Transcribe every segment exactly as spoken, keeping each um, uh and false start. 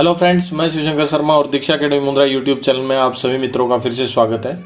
Hello friends, मैं शिवशंकर शर्मा और Diksha academy Mundra YouTube channel में आप सभी मित्रों का फिर से स्वागत है।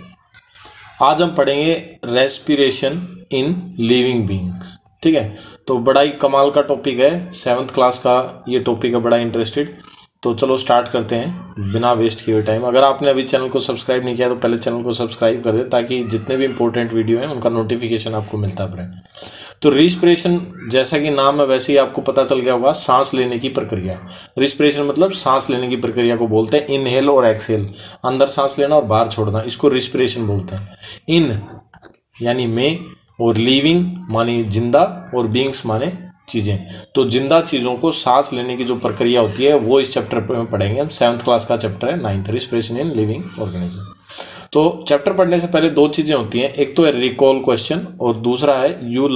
आज हम पढ़ेंगे रेस्पिरेशन इन लिविंग बीइंग्स। ठीक है, तो बड़ा ही कमाल का टॉपिक है, सेवन्थ क्लास का ये टॉपिक है, बड़ा इंटरेस्टेड। तो चलो स्टार्ट करते हैं बिना वेस्ट किए हुए टाइम। अगर आपने अभी चैनल को सब्सक्राइब नहीं किया तो पहले चैनल को सब्सक्राइब कर दे, ताकि जितने भी इंपॉर्टेंट वीडियो हैं उनका नोटिफिकेशन आपको मिलता रहे। तो रिस्पिरेशन, जैसा कि नाम है वैसे ही आपको पता चल गया होगा, सांस लेने की प्रक्रिया। रिस्पिरेशन मतलब सांस लेने की प्रक्रिया को बोलते हैं। इनहेल और एक्सहेल, अंदर सांस लेना और बाहर छोड़ना, इसको रिस्पिरेशन बोलते हैं। इन यानी में, और लिविंग माने जिंदा, और बीइंग्स माने चीजें। तो जिंदा चीजों को सांस लेने की जो प्रक्रिया होती है वो इस चैप्टर में पढ़ेंगे हम। सेवन्थ क्लास का चैप्टर है, ninth, respiration in living organism. तो चैप्टर पढ़ने से पहले दो चीजें होती हैं, एक तो है रिकॉल क्वेश्चन और दूसरा है you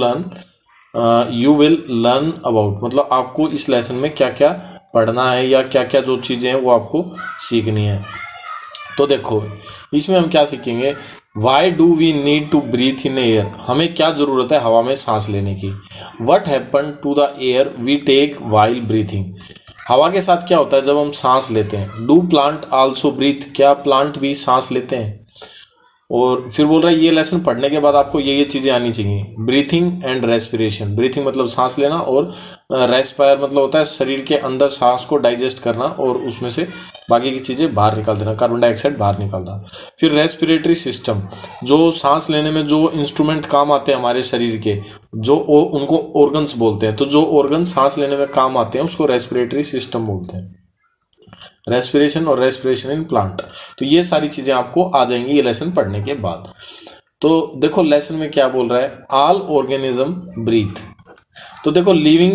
learn you will learn about, मतलब आपको इस लेसन में क्या क्या पढ़ना है या क्या क्या जो चीजें हैं वो आपको सीखनी है। तो देखो इसमें हम क्या सीखेंगे, why do we need to breathe in air, हमें क्या जरूरत है हवा में सांस लेने की। What happen to the air we take while breathing, हवा के साथ क्या होता है जब हम सांस लेते हैं। डू प्लांट आल्सो ब्रीथ, क्या प्लांट भी सांस लेते हैं। और फिर बोल रहा है ये लेसन पढ़ने के बाद आपको ये ये चीज़ें आनी चाहिए। ब्रीथिंग एंड रेस्पिरेशन, ब्रीथिंग मतलब सांस लेना, और रेस्पायर मतलब होता है शरीर के अंदर सांस को डाइजेस्ट करना और उसमें से बाकी की चीज़ें बाहर निकाल देना, कार्बन डाइऑक्साइड बाहर निकालना। फिर रेस्पिरेटरी सिस्टम, जो सांस लेने में जो इंस्ट्रूमेंट काम आते हैं हमारे शरीर के, जो उनको ऑर्गन्स बोलते हैं। तो जो ऑर्गन सांस लेने में काम आते हैं उसको रेस्पिरेटरी सिस्टम बोलते हैं। रेस्पिरेशन और रेस्पिरेशन इन प्लांट, तो ये सारी चीजें आपको आ जाएंगी ये लेसन पढ़ने के बाद। तो देखो लेसन में क्या बोल रहा है, ऑल ऑर्गेनिज्म ब्रीथ। तो देखो लिविंग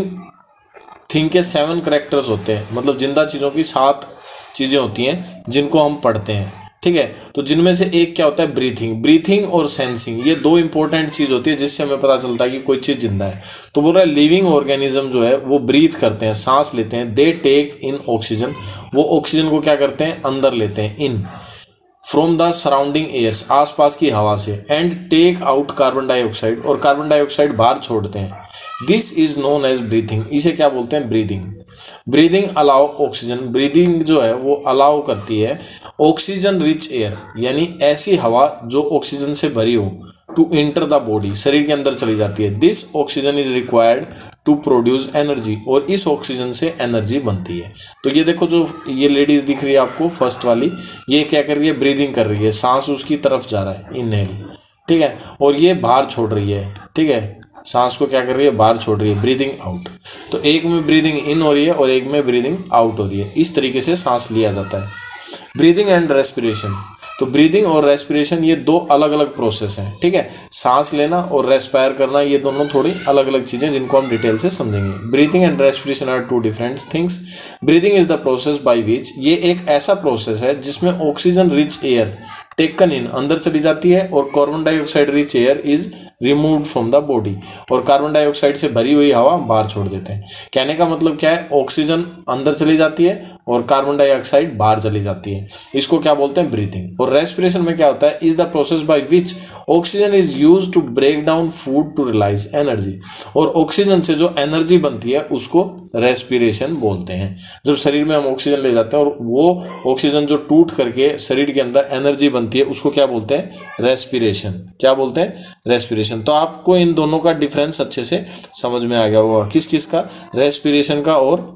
थिंग के सेवन कैरेक्टर्स होते हैं, मतलब जिंदा चीजों की सात चीजें होती हैं जिनको हम पढ़ते हैं। ठीक है, तो जिनमें से एक क्या होता है, ब्रीथिंग। ब्रीथिंग और सेंसिंग, ये दो इंपॉर्टेंट चीज होती है जिससे हमें पता चलता है कि कोई चीज जिंदा है। तो बोल रहा है लिविंग ऑर्गेनिज्म जो है वो ब्रीथ करते हैं, सांस लेते हैं। दे टेक इन ऑक्सीजन, वो ऑक्सीजन को क्या करते हैं, अंदर लेते हैं, in from the surrounding airs, आसपास की हवा से। And take out carbon dioxide, और कार्बन डाइऑक्साइड बाहर छोड़ते हैं। This is known as breathing, इसे क्या बोलते हैं, breathing. Breathing allow oxygen, breathing जो है वो अलाउ करती है ऑक्सीजन रिच एयर, यानी ऐसी हवा जो ऑक्सीजन से भरी हो, टू एंटर द बॉडी, शरीर के अंदर चली जाती है। This oxygen is required to produce energy, और इस ऑक्सीजन से एनर्जी बनती है। तो ये देखो जो ये लेडीज दिख रही है आपको फर्स्ट वाली, ये क्या कर रही है, ब्रीदिंग कर रही है, सांस उसकी तरफ जा रहा है, इनहेल। ठीक है, और ये बाहर छोड़ रही है। ठीक है, सांस को क्या कर रही है, बाहर छोड़ रही है, ब्रीदिंग आउट। तो एक में ब्रीदिंग इन हो रही है और एक में ब्रीदिंग आउट हो रही है। इस तरीके से सांस लिया जाता है। ब्रीदिंग एंड रेस्पिरेशन, तो ब्रीदिंग और रेस्पिरेशन ये दो अलग अलग प्रोसेस हैं। ठीक है, सांस लेना और रेस्पायर करना ये दोनों थोड़ी अलग अलग चीजें जिनको हम डिटेल से समझेंगे। Breathing and respiration are two different things. Breathing is the process by which, ये एक ऐसा प्रोसेस है जिसमें oxygen rich air taken in, अंदर चली जाती है, और carbon dioxide rich air is removed from the body, और कार्बन डाइऑक्साइड से भरी हुई हवा बाहर छोड़ देते हैं। कहने का मतलब क्या है, ऑक्सीजन अंदर चली जाती है और कार्बन डाइऑक्साइड बाहर चली जाती है, इसको क्या बोलते हैं, ब्रीथिंग। और रेस्पिरेशन में क्या होता है, is the process by which oxygen is used to break down food to release energy, और ऑक्सीजन से जो एनर्जी बनती है उसको रेस्पिरेशन बोलते हैं। जब शरीर में हम ऑक्सीजन ले जाते हैं और वो ऑक्सीजन जो टूट करके शरीर के अंदर एनर्जी बनती है उसको क्या बोलते हैं, रेस्पिरेशन। क्या बोलते हैं, रेस्पिरेशन। तो आपको इन दोनों का डिफरेंस अच्छे से समझ में आ गया होगा, किस किस का, रेस्पिरेशन का और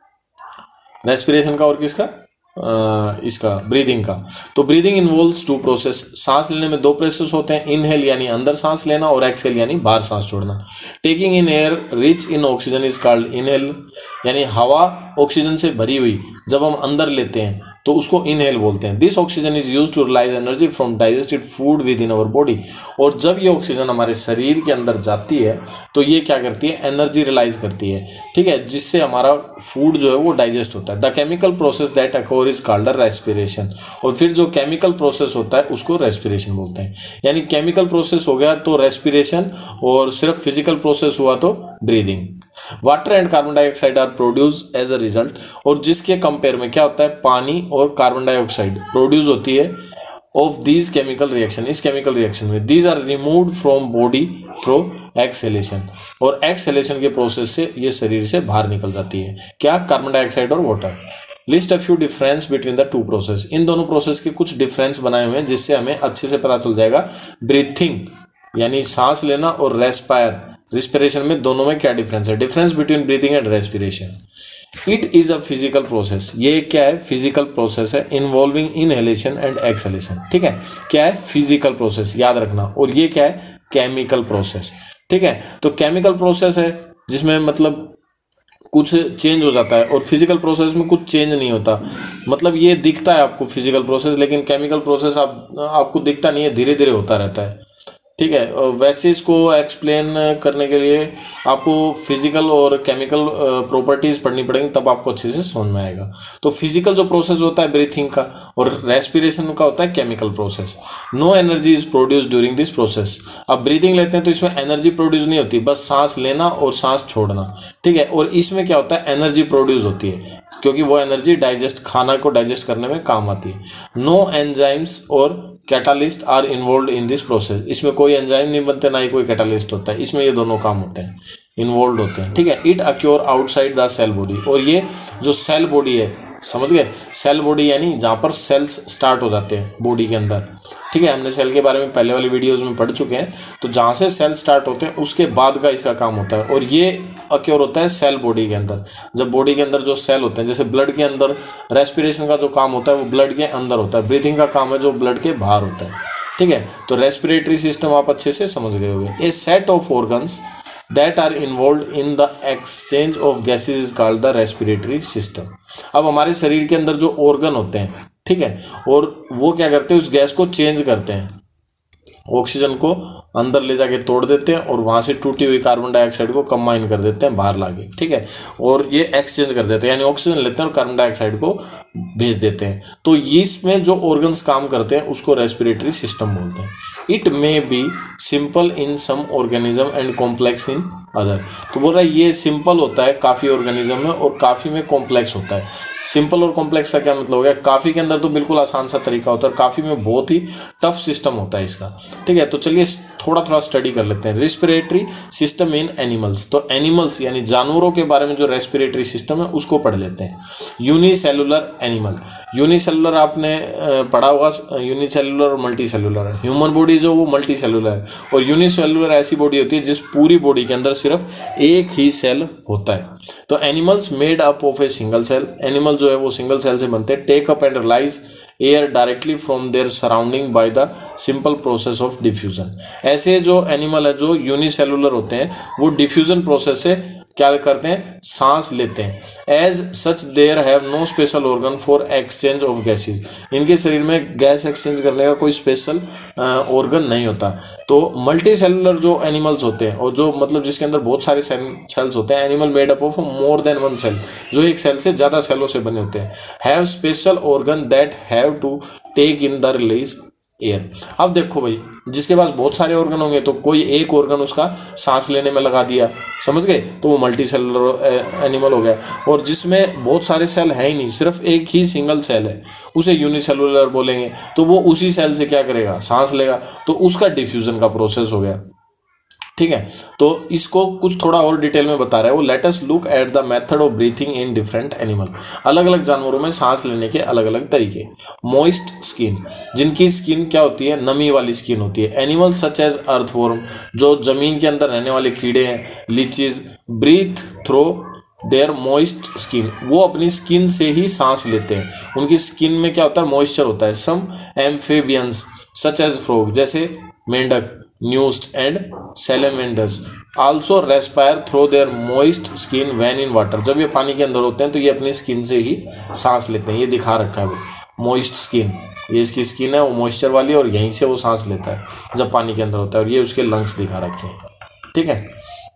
रेस्पिरेशन का और किसका, आ, इसका ब्रीदिंग का। तो ब्रीदिंग इन्वॉल्व्स टू प्रोसेस, सांस लेने में दो प्रोसेस होते हैं, इनहेल यानी अंदर सांस लेना, और एक्सहेल यानी बाहर सांस छोड़ना। Taking in air rich in oxygen is called inhale, यानी हवा ऑक्सीजन से भरी हुई जब हम अंदर लेते हैं तो उसको इनहेल बोलते हैं। This oxygen is used to release energy from digested food within our body, और जब ये ऑक्सीजन हमारे शरीर के अंदर जाती है तो ये क्या करती है, एनर्जी रिलाइज करती है। ठीक है, जिससे हमारा फूड जो है वो डाइजेस्ट होता है। The chemical process that occur is called respiration, और फिर जो केमिकल प्रोसेस होता है उसको रेस्पिरेशन बोलते हैं। यानी केमिकल प्रोसेस हो गया तो रेस्पिरेशन, और सिर्फ फिजिकल प्रोसेस हुआ तो breathing. Water and carbon dioxide are produce as a result, और जिसके कंपेयर में क्या होता है, पानी और कार्बन डाइऑक्साइड प्रोड्यूस होती है ऑफ दीज केमिकल रिएक्शन, इस केमिकल रिएक्शन में। These are removed from body through exhalation, और एक्सहेलेशन के प्रोसेस से ये शरीर से बाहर निकल जाती है। क्या, कार्बन डाइऑक्साइड और water. List a few difference between the two process. इन दोनों प्रोसेस के कुछ डिफरेंस बनाए हुए हैं जिससे हमें अच्छे से पता चल जाएगा ब्रीथिंग यानी सांस लेना और रेस्पायर रिस्पिरेशन में दोनों में क्या डिफरेंस है। Difference between breathing and respiration. It is a physical process. ये क्या है? फिजिकल प्रोसेस है इन्वॉल्विंग इनहेलेशन एंड एक्सहेलेशन। ठीक है, क्या है? फिजिकल प्रोसेस, याद रखना। और ये क्या है? Chemical process. ठीक है, तो केमिकल प्रोसेस है जिसमें मतलब कुछ चेंज हो जाता है और फिजिकल प्रोसेस में कुछ चेंज नहीं होता। मतलब ये दिखता है आपको फिजिकल प्रोसेस, लेकिन केमिकल प्रोसेस आप आपको दिखता नहीं है, धीरे धीरे होता रहता है। ठीक है, वैसे इसको एक्सप्लेन करने के लिए आपको फिजिकल और केमिकल प्रॉपर्टीज पढ़नी पड़ेंगी, तब आपको अच्छे से समझ में आएगा। तो फिजिकल जो प्रोसेस होता है ब्रीथिंग का और रेस्पिरेशन का होता है chemical process. No energy is produce during this process. अब ब्रीथिंग लेते हैं तो इसमें एनर्जी प्रोड्यूस नहीं होती, बस सांस लेना और सांस छोड़ना। ठीक है, और इसमें क्या होता है? एनर्जी प्रोड्यूस होती है क्योंकि वो एनर्जी डाइजेस्ट खाना को डाइजेस्ट करने में काम आती है। नो एंजाइम्स और catalyst are involve in this process. इसमें कोई एंजाइम नहीं बनते, ना ही कोई कैटालिस्ट होता है। इसमें ये दोनों काम होते हैं, इन्वॉल्व होते हैं। ठीक है, it occur outside the cell body. और ये जो सेल बॉडी है, समझ गए? सेल बॉडी यानी जहाँ पर सेल्स स्टार्ट हो जाते हैं बॉडी के अंदर। ठीक है, हमने सेल के बारे में पहले वाली वीडियोस में पढ़ चुके हैं। तो जहाँ से सेल स्टार्ट होते हैं उसके बाद का इसका काम होता है, और ये अक्योर होता है सेल बॉडी के अंदर। जब बॉडी के अंदर जो सेल होते हैं, जैसे ब्लड के अंदर रेस्पिरेशन का जो काम होता है वो ब्लड के अंदर होता है, ब्रीथिंग का काम है जो ब्लड के बाहर होता है। ठीक है, तो रेस्पिरेटरी सिस्टम आप अच्छे से समझ गए होंगे। A set of organs that are involved in the exchange of gases is called the respiratory system। अब हमारे शरीर के अंदर जो ऑर्गन होते हैं, ठीक है, और वो क्या करते हैं? उस गैस को चेंज करते हैं, ऑक्सीजन को अंदर ले जाके तोड़ देते हैं और वहाँ से टूटी हुई कार्बन डाइऑक्साइड को कंबाइन कर देते हैं बाहर लाके। ठीक है, और ये एक्सचेंज कर देते हैं, यानी ऑक्सीजन लेते हैं और कार्बन डाइऑक्साइड को भेज देते हैं। तो इसमें जो ऑर्गन्स काम करते हैं उसको रेस्पिरेटरी सिस्टम बोलते हैं। It may be simple in some organism and complex in other. तो बोल रहा है ये सिंपल होता है काफ़ी ऑर्गेनिज्म में और काफ़ी में कॉम्प्लेक्स होता है। सिंपल और कॉम्प्लेक्स का क्या मतलब हो गया? काफ़ी के अंदर तो बिल्कुल आसान सा तरीका होता है, काफ़ी में बहुत ही टफ सिस्टम होता है इसका। ठीक है, तो चलिए थोड़ा थोड़ा स्टडी कर लेते हैं। Respiratory system in animals. तो एनिमल्स यानी जानवरों के बारे में जो रेस्पिरेटरी सिस्टम है उसको पढ़ लेते हैं। Unicellular animal. यूनिसेलुलर आपने पढ़ा होगा, यूनिसेलुलर और मल्टी सेलुलर है। ह्यूमन बॉडी जो वो मल्टी सेलुलर है, और यूनिसेलुलर ऐसी बॉडी होती है जिस पूरी बॉडी के अंदर सिर्फ एक ही सेल होता है। तो animals made up of a single cell. Animal जो है वो सिंगल सेल से बनते हैं। Take up and release air directly from their surrounding by the simple process of diffusion. ऐसे जो एनिमल है जो यूनिसेलुलर होते हैं वो डिफ्यूजन प्रोसेस से क्या करते हैं? सांस लेते हैं। As such there have no special organ for exchange of gases. इनके शरीर में गैस एक्सचेंज करने का कोई स्पेशल ऑर्गन नहीं होता। तो मल्टी सेलुलर जो एनिमल्स होते हैं और जो मतलब जिसके अंदर बहुत सारे सेल्स होते हैं, animal made up of more than one cell, जो एक सेल से ज़्यादा सेलों से बने होते हैं, have special organ that have to take in the release air. अब देखो भाई, जिसके पास बहुत सारे ऑर्गन होंगे तो कोई एक ऑर्गन उसका सांस लेने में लगा दिया, समझ गए, तो वो मल्टी सेलुलर एनिमल हो गया। और जिसमें बहुत सारे सेल है ही नहीं, सिर्फ एक ही सिंगल सेल है, उसे यूनिसेलुलर बोलेंगे। तो वो उसी सेल से क्या करेगा? सांस लेगा। तो उसका डिफ्यूजन का प्रोसेस हो गया। ठीक है, तो इसको कुछ थोड़ा और डिटेल में बता रहा है वो। Let us look at the method of breathing in different animal. अलग अलग जानवरों में सांस लेने के अलग अलग तरीके। मॉइस्ट स्किन, जिनकी स्किन क्या होती है? नमी वाली स्किन होती है। एनिमल सच एज अर्थवॉर्म, जो जमीन के अंदर रहने वाले कीड़े हैं, leeches, breathe through their moist skin, वो अपनी स्किन से ही सांस लेते हैं। उनकी स्किन में क्या होता है? मॉइस्चर होता है। सम एम्फेबियंस सच एज फ्रॉग, जैसे मेंढक, न्यूस्ट and salamanders also respire through their moist skin when in water. जब ये पानी के अंदर होते हैं तो ये अपनी स्किन से ही सांस लेते हैं। ये दिखा रखा है मॉइस्ट स्किन, ये इसकी स्किन है वो मॉइस्चर वाली, और यहीं से वो सांस लेता है जब पानी के अंदर होता है। और ये उसके लंग्स दिखा रखे हैं। ठीक है,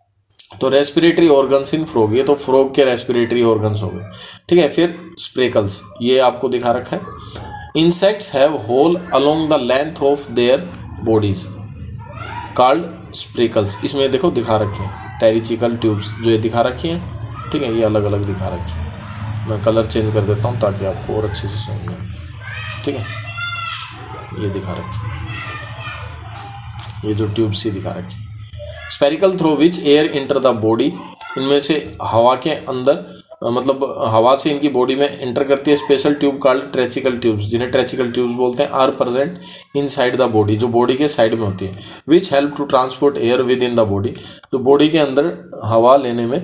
तो रेस्पिरेटरी ऑर्गन्स इन फ्रॉग, ये तो फ्रॉग के रेस्पिरेटरी ऑर्गन्स हो गए। ठीक है, फिर स्प्रेकल्स, ये आपको दिखा रखा है। Insects have hole along the length of their bodies called spiracles. इसमें देखो दिखा रखे हैं टेरिचिकल ट्यूब्स, जो ये दिखा रखी हैं। ठीक है, ये अलग अलग दिखा रखी हैं। मैं कलर चेंज कर देता हूँ ताकि आपको और अच्छे से समझ में। ठीक है, ये दिखा रखी है, ये जो ट्यूब्स ही दिखा रखी है। Spiracle through which air enter the body, इनमें से हवा के अंदर मतलब हवा से इनकी बॉडी में एंटर करती है। Special tube called tracheal tubes, जिन्हें ट्रेचिकल ट्यूब्स बोलते हैं, are present inside the body, जो बॉडी के साइड में होती है, which help to transport air within the body, जो बॉडी के अंदर हवा लेने में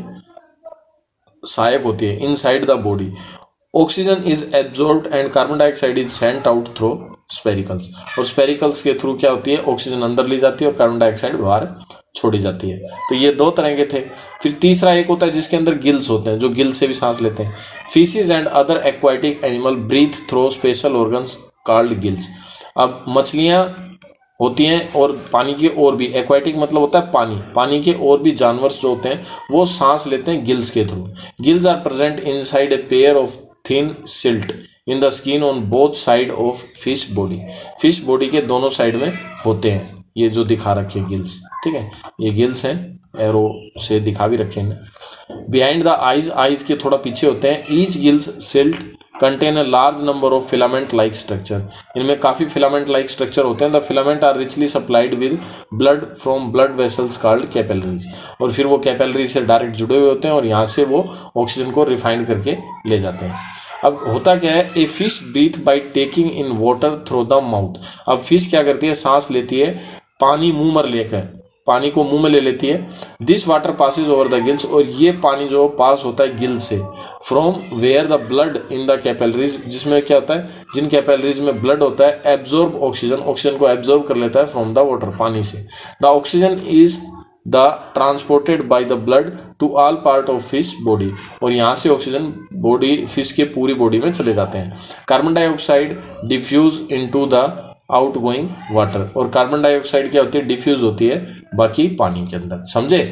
सहायक होती है, inside the body. Oxygen is absorbed and carbon dioxide is sent out through spiracles, और स्पेरिकल्स के थ्रू क्या होती है, ऑक्सीजन अंदर ली जाती है और कार्बन डाइऑक्साइड बाहर छोड़ी जाती है। तो ये दो तरह के थे। फिर तीसरा एक होता है जिसके अंदर गिल्स होते हैं, जो गिल से भी सांस लेते हैं। Fishes and other aquatic animal breathe through special organs called gills. अब मछलियाँ होती हैं और पानी के और भी, एक्वाटिक मतलब होता है पानी, पानी के और भी जानवर जो होते हैं वो सांस लेते हैं गिल्स के थ्रू। Gills are present inside a pair of thin slit in the skin on both side of fish body. Fish body के दोनों साइड में होते हैं, ये जो दिखा रखे हैं गिल्स, ठीक है, ये गिल्स हैं, एरो से दिखा भी रखे हैं। बिहाइंड द आइज, आइज के थोड़ा पीछे होते हैं। Each gills silt contain a large number of filament like structure, इनमें काफ़ी फिलामेंट लाइक स्ट्रक्चर होते हैं। The filament are richly supplied with blood from blood vessels called capillaries, और फिर वो कैपिलरी से डायरेक्ट जुड़े हुए होते हैं और यहाँ से वो ऑक्सीजन को रिफाइंड करके ले जाते हैं। अब होता क्या है, a fish breathe by taking in water through the mouth. अब फिश क्या करती है, सांस लेती है पानी मुंह में लेकर, पानी को मुंह में ले लेती है। This water passes over the gills, और ये पानी जो पास होता है गिल से, from where the blood in the capillaries, जिसमें क्या होता है, जिन कैपिलरीज में ब्लड होता है, एब्जॉर्ब ऑक्सीजन, ऑक्सीजन को एब्जॉर्ब कर लेता है फ्रॉम द वाटर, पानी से। The oxygen is the transported by the blood to all part of fish body, और यहाँ से ऑक्सीजन बॉडी फिश के पूरी बॉडी में चले जाते हैं। Carbon dioxide diffuse into the out going water, और कार्बन डाइऑक्साइड क्या होती है, डिफ्यूज होती है बाकी पानी के अंदर, समझे।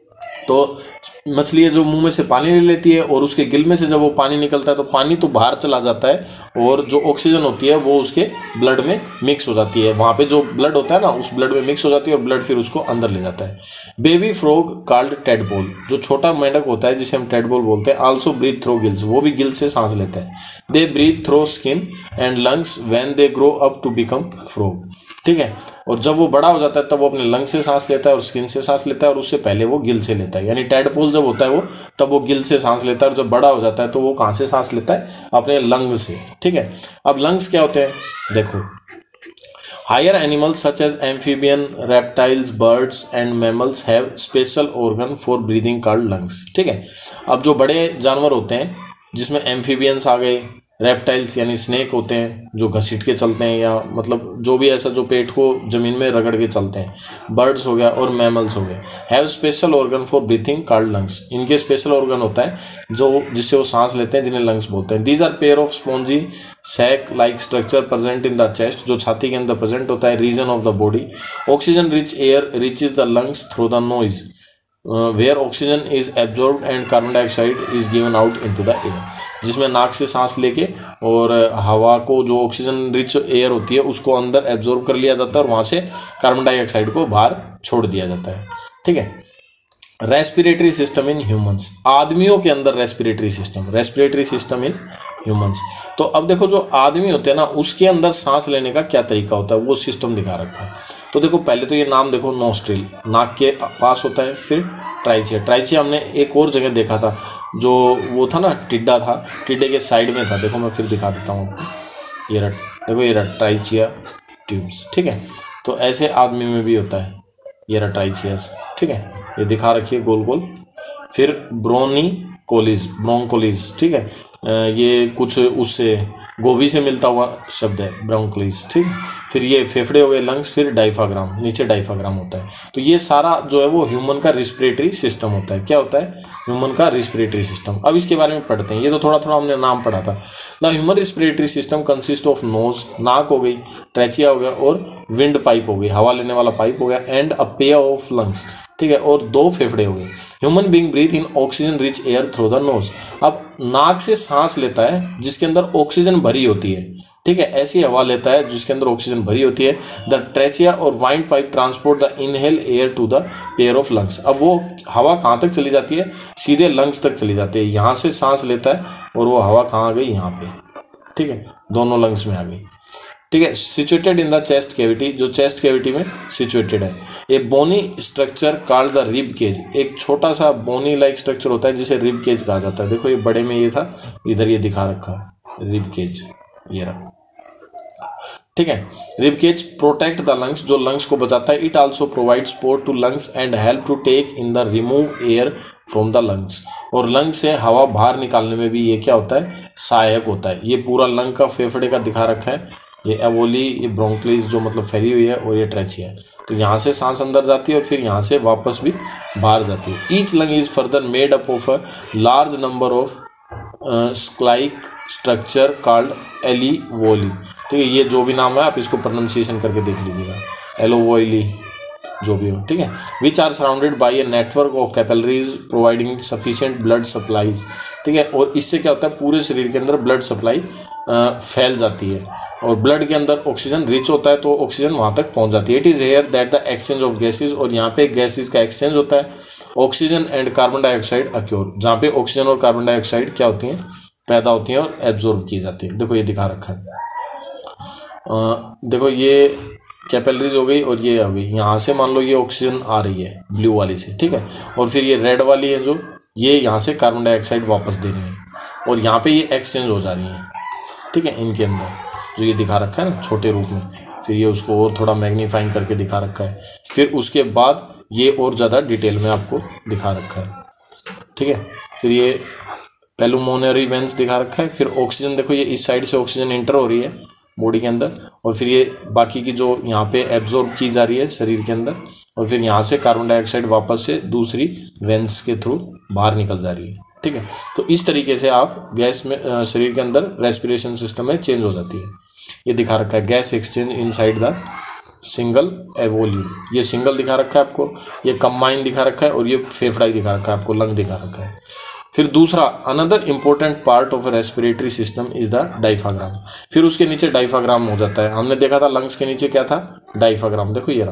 तो मछली है जो मुंह में से पानी ले लेती है और उसके गिल में से जब वो पानी निकलता है तो पानी तो बाहर चला जाता है, और जो ऑक्सीजन होती है वो उसके ब्लड में मिक्स हो जाती है, वहाँ पे जो ब्लड होता है ना उस ब्लड में मिक्स हो जाती है और ब्लड फिर उसको अंदर ले जाता है। बेबी फ्रॉग कॉल्ड टेडपोल, जो छोटा मेंढक होता है जिसे हम टेडपोल बोलते हैं, आल्सो ब्रीथ थ्रू गिल्स, वो भी गिल से सांस लेते हैं। They breathe through skin and lungs when they grow up to become frog, ठीक है, और जब वो बड़ा हो जाता है तब वो अपने लंग से सांस लेता है और स्किन से सांस लेता है, और उससे पहले वो गिल से लेता है। यानी टेडपोल जब होता है वो तब वो गिल से सांस लेता है, और जब बड़ा हो जाता है तो वो कहाँ से सांस लेता है, अपने लंग से, ठीक है। अब लंग्स क्या होते हैं, देखो, higher animals such as amphibian, reptiles, birds and mammals have special organ for breathing called lungs, ठीक है। अब जो बड़े जानवर होते हैं जिसमें एम्फीबियंस आ गए, रेप्टाइल्स यानी स्नेक होते हैं जो घसीट के चलते हैं, या मतलब जो भी ऐसा जो पेट को जमीन में रगड़ के चलते हैं, बर्ड्स हो गया और मैमल्स हो गए, have special organ for breathing called lungs, इनके स्पेशल ऑर्गन होता है जो जिससे वो सांस लेते हैं, जिन्हें लंग्स बोलते हैं। These are pair of spongy sac like structure present in the chest, जो छाती के अंदर प्रेजेंट होता है, region of the body. Oxygen rich air reaches the lungs through the nose where oxygen is absorbed and carbon dioxide is given out into the air, जिसमें नाक से सांस लेके और हवा को, जो ऑक्सीजन रिच एयर होती है उसको अंदर एब्जॉर्ब कर लिया जाता है और वहाँ से कार्बन डाइऑक्साइड को बाहर छोड़ दिया जाता है, ठीक है। रेस्पिरेटरी सिस्टम इन ह्यूमंस, आदमियों के अंदर respiratory system, respiratory system in humans. तो अब देखो जो आदमी होते हैं ना उसके अंदर सांस लेने का क्या तरीका होता है, वो सिस्टम दिखा रखा है। तो देखो पहले तो ये नाम देखो, नोस्ट्रिल नाक के पास होता है, फिर ट्राइचिया, ट्राइचिया हमने एक और जगह देखा था, जो वो था ना टिड्डा था, टिड्डे के साइड में था, देखो मैं फिर दिखा देता हूँ, ये रट, देखो ये रट ट्राइचिया ट्यूब्स, ठीक है। तो ऐसे आदमी में भी होता है, ये रट ट्राइचियास, ठीक है, ये दिखा रखिए गोल गोल। फिर ब्रोनिकोलिस, ब्रोंकोलिस, ठीक है, ये कुछ उससे गोभी से मिलता हुआ शब्द है ब्रोंकोलिस, ठीक है। फिर ये फेफड़े हो गए, लंग्स, फिर डायफ्राम, नीचे डायफ्राम होता है। तो ये सारा जो है वो ह्यूमन का रिस्पिरेटरी सिस्टम होता है। क्या होता है, ह्यूमन का रिस्पिरेटरी सिस्टम। अब इसके बारे में पढ़ते हैं, ये तो थोड़ा थोड़ा हमने नाम पढ़ा था। The human respiratory system consist of nose, नाक हो गई, ट्रेचिया हो गया, और विंड पाइप हो गई, हवा लेने वाला पाइप हो गया, and a pair of lungs, ठीक है, और दो फेफड़े हो गए। Human being breathe in oxygen rich air through the nose. अब नाक से सांस लेता है जिसके अंदर ऑक्सीजन भरी होती है, ठीक है, ऐसी हवा लेता है जिसके अंदर ऑक्सीजन भरी होती है। The trachea or wind pipe transport the inhale air to the pair of lungs. अब वो हवा कहाँ तक चली जाती है, सीधे लंग्स तक चली जाती है। यहाँ से सांस लेता है और वो हवा कहाँ आ गई, यहाँ पे, ठीक है, दोनों लंग्स में आ गई। ठीक है, situated in the chest cavity, जो चेस्ट कैविटी में सिचुएटेड है। A bony structure called the rib cage, एक छोटा सा बोनी लाइक स्ट्रक्चर होता है जिसे रिब केज कहा जाता है। देखो ये बड़े में ये था, इधर ये दिखा रखा है रिब केज, ये रहा, ठीक है। Rib cage protect the lungs, जो लंग्स को बचाता है। It also provide support to lungs and help to take in the remove air from the lungs, और लंग से हवा बाहर निकालने में भी ये क्या होता है, सहायक होता है। ये पूरा लंग का फेफड़े का दिखा रखा है, ये एवोली, ये ब्रोंकलिस जो मतलब फैली हुई है, और ये ट्रेचिया है। तो यहाँ से सांस अंदर जाती है और फिर यहाँ से वापस भी बाहर जाती है। Each lung is further made up of a large number of sac like structure called alveoli, ठीक है। ये जो भी नाम है आप इसको प्रोनाउंसिएशन करके देख लीजिएगा, एलोवोली जो भी हो, ठीक है। Which are surrounded by a network of capillaries providing sufficient blood supplies, ठीक है। और इससे क्या होता है, पूरे शरीर के अंदर ब्लड सप्लाई फैल जाती है, और ब्लड के अंदर ऑक्सीजन रिच होता है तो ऑक्सीजन वहाँ तक पहुँच जाती है। It is here that the exchange of gases, और यहाँ पे गैसेज का एक्सचेंज होता है। Oxygen and carbon dioxide occur, जहाँ पे ऑक्सीजन और कार्बन डाइऑक्साइड क्या होती हैं, पैदा होती हैं और एब्जॉर्ब की जाती है। देखो ये दिखा रखा है, आ, देखो ये कैपिलरीज हो गई और ये आ गई, यहाँ से मान लो ये ऑक्सीजन आ रही है ब्लू वाली से, ठीक है। और फिर ये रेड वाली है जो, ये यहाँ से कार्बन डाइऑक्साइड वापस दे रही है, और यहाँ पे ये एक्सचेंज हो जा रही है, ठीक है। इनके अंदर जो ये दिखा रखा है ना छोटे रूप में, फिर ये उसको और थोड़ा मैग्नीफाइंग करके दिखा रखा है, फिर उसके बाद ये और ज़्यादा डिटेल में आपको दिखा रखा है, ठीक है। फिर ये पेलुमोनरी वेंस दिखा रखा है। फिर ऑक्सीजन देखो, ये इस साइड से ऑक्सीजन इंटर हो रही है बॉडी के अंदर, और फिर ये बाकी की जो यहाँ पे एब्जॉर्ब की जा रही है शरीर के अंदर, और फिर यहाँ से कार्बन डाइऑक्साइड वापस से दूसरी वेंस के थ्रू बाहर निकल जा रही है, ठीक है। तो इस तरीके से आप गैस में शरीर के अंदर रेस्पिरेशन सिस्टम में चेंज हो जाती है। ये दिखा रखा है gas exchange inside the single alveolus, ये सिंगल दिखा रखा है आपको, ये कंबाइन दिखा रखा है, और ये फेफड़ा दिखा रखा है आपको, लंग दिखा रखा है। फिर दूसरा another important part of respiratory system is the diaphragm. फिर उसके नीचे डायफ्राम हो जाता है। हमने देखा था लंग्स के नीचे क्या था, डायफ्राम, देखो ये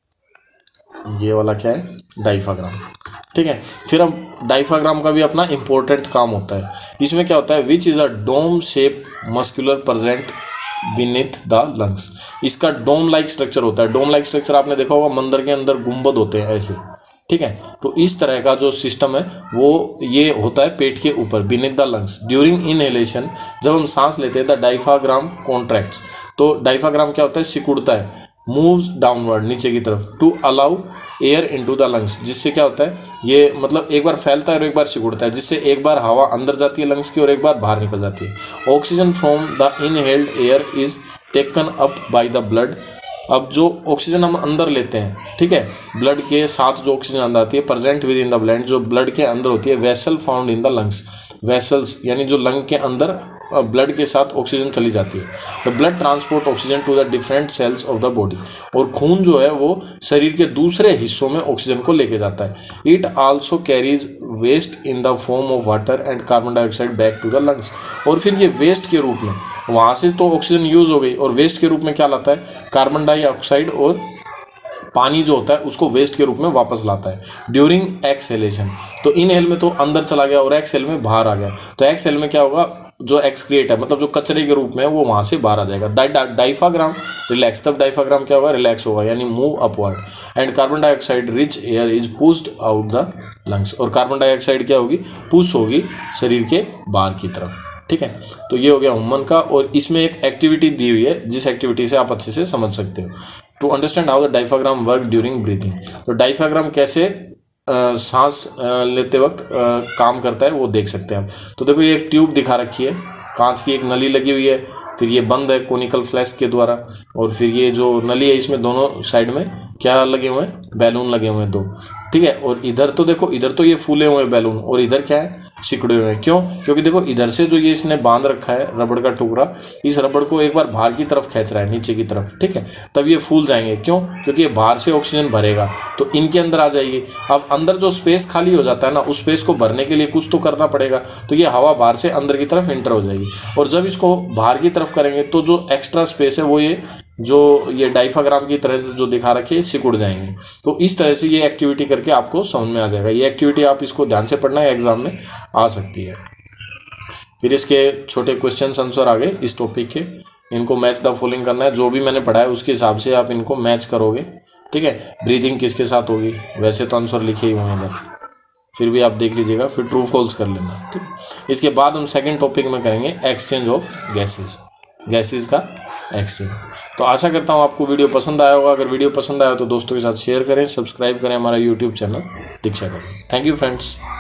रहा, ये वाला क्या है, डायफ्राम, ठीक है। फिर अब डायफ्राम का भी अपना इंपॉर्टेंट काम होता है। इसमें क्या होता है, which is a dome shape muscular present beneath the lungs, इसका डोम लाइक स्ट्रक्चर होता है। डोम लाइक स्ट्रक्चर आपने देखा होगा, मंदिर के अंदर गुंबद होते हैं ऐसे, ठीक है। तो इस तरह का जो सिस्टम है वो ये होता है पेट के ऊपर, beneath the lungs. During inhalation, जब हम सांस लेते हैं, द डायफ्राम कॉन्ट्रैक्ट्स, तो डायफ्राम क्या होता है, सिकुड़ता है, मूव्स डाउनवर्ड, नीचे की तरफ, to allow air into the lungs, जिससे क्या होता है, ये मतलब एक बार फैलता है और एक बार सिकुड़ता है, जिससे एक बार हवा अंदर जाती है लंग्स की और एक बार बाहर निकल जाती है। Oxygen from the inhaled air is taken up by the blood, अब जो ऑक्सीजन हम अंदर लेते हैं, ठीक है, ब्लड के साथ जो ऑक्सीजन अंदर आती है, present within the blood, जो ब्लड के अंदर होती है, vessel found in the lungs, vessels यानी जो लंग के अंदर ब्लड के साथ ऑक्सीजन चली जाती है। The blood transport oxygen to the different cells of the body, और खून जो है वो शरीर के दूसरे हिस्सों में ऑक्सीजन को लेके जाता है। It also carries waste in the form of water and carbon dioxide back to the lungs, और फिर ये वेस्ट के रूप में, वहाँ से तो ऑक्सीजन यूज हो गई, और वेस्ट के रूप में क्या लाता है, कार्बन डाइऑक्साइड और पानी जो होता है उसको वेस्ट के रूप में वापस लाता है। ड्यूरिंग एक्सहेलेशन, तो इनहेल में तो अंदर चला गया और एक्सहेल में बाहर आ गया, तो एक्सहेल में क्या होगा, जो एक्सक्रिएट है मतलब जो कचरे के रूप में है वो वहां से बाहर आ जाएगा। डायफ्राम रिलैक्स, तब डायफ्राम क्या होगा, रिलैक्स होगा, यानी move upward, and carbon dioxide rich air is pushed out the lungs, और कार्बन डाइऑक्साइड क्या होगी, पुश होगी शरीर के बाहर की तरफ, ठीक है। तो ये हो गया ह्यूमन का, और इसमें एक एक्टिविटी दी हुई है जिस एक्टिविटी से आप अच्छे से समझ सकते हो। To understand how the diaphragm work during breathing, तो डायफ्राम कैसे आ, सांस आ, लेते वक्त आ, काम करता है वो देख सकते हैं आप। तो देखो ये एक ट्यूब दिखा रखी है, कांच की एक नली लगी हुई है, फिर ये बंद है कोनिकल फ्लैस्क के द्वारा, और फिर ये जो नली है इसमें दोनों साइड में क्या लगे हुए हैं, बैलून लगे हुए हैं दो, ठीक है। और इधर तो देखो, इधर तो ये फूले हुए हैं बैलून, और इधर क्या है, सिकुड़े हुए हैं। क्यों, क्योंकि देखो इधर से जो ये इसने बांध रखा है रबड़ का टुकड़ा, इस रबड़ को एक बार बाहर की तरफ खींच रहा है, नीचे की तरफ, ठीक है, तब ये फूल जाएंगे। क्यों, क्योंकि ये बाहर से ऑक्सीजन भरेगा तो इनके अंदर आ जाएगी। अब अंदर जो स्पेस खाली हो जाता है ना, उस स्पेस को भरने के लिए कुछ तो करना पड़ेगा, तो ये हवा बाहर से अंदर की तरफ एंटर हो जाएगी, और जब इसको बाहर की तरफ करेंगे तो जो एक्स्ट्रा स्पेस है वो ये जो ये डायफ्राम की तरह जो दिखा रखी है सिकुड़ जाएंगे। तो इस तरह से ये एक्टिविटी करके आपको समझ में आ जाएगा। ये एक्टिविटी आप इसको ध्यान से पढ़ना है, एग्जाम में आ सकती है। फिर इसके छोटे क्वेश्चन आंसर आ गए इस टॉपिक के। इनको मैच द फॉलोइंग करना है, जो भी मैंने पढ़ा है उसके हिसाब से आप इनको मैच करोगे, ठीक है। ब्रीथिंग किसके साथ होगी, वैसे तो आंसर लिखे ही हुए हैं इधर, फिर भी आप देख लीजिएगा, फिर ट्रू फॉल्स कर लेना, ठीक। इसके बाद हम सेकंड टॉपिक में करेंगे एक्सचेंज ऑफ गैसेस, गैसेस का एक्सचेंज। तो आशा करता हूँ आपको वीडियो पसंद आया होगा। अगर वीडियो पसंद आया तो दोस्तों के साथ शेयर करें, सब्सक्राइब करें हमारा YouTube channel Diksha Academy. Thank you friends.